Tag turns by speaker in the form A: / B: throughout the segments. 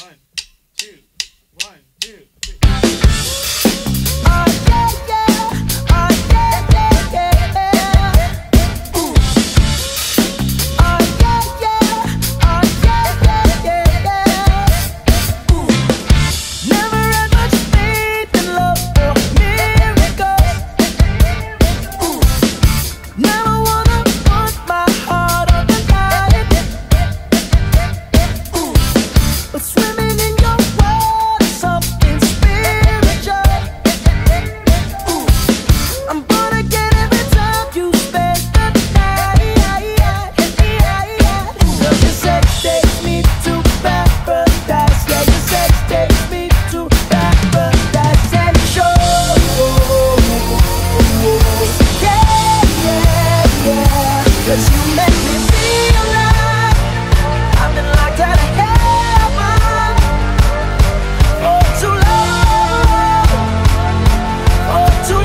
A: One, two, one, two, three.
B: Oh yeah, yeah. Oh yeah, yeah, yeah. Ooh. Oh yeah, yeah. Oh yeah, yeah, yeah. Ooh. Never had much faith in love or miracles. Ooh. Never wanna put my heart on the line. Ooh. But swimming in your world is something spiritual. Ooh. I'm gonna get every time you spend the night. Cause your sex takes me to paradise. Yeah, your sex takes me to paradise and show. Yeah, yeah, yeah. Cause you make me feel alive. I've been locked out of heaven for too long, for too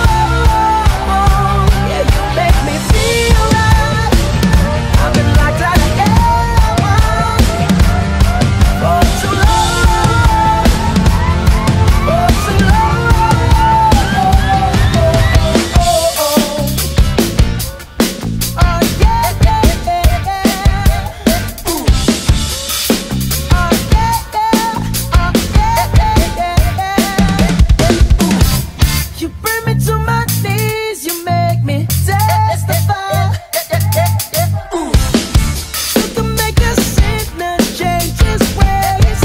B: long. Yeah, you make me feel alive. I've been locked out of heaven for too long, for too long. Oh yeah, yeah, yeah. Ooh. Oh yeah, yeah. Oh yeah, yeah. Ooh. You bring me to my knees, you make me testify. Ooh. You can make a sinner change his ways.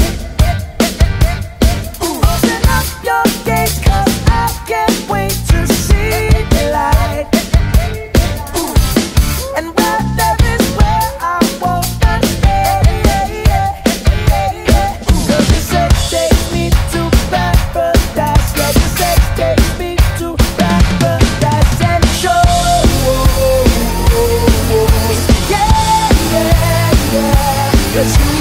B: Ooh. Open up your gates, 'cause I can't wait to see the light. Ooh. And where there is where I wanna stay. Cause your sex takes me to paradise. Yeah, your sex takes me to paradise and show. Yeah, yeah, yeah. Cause you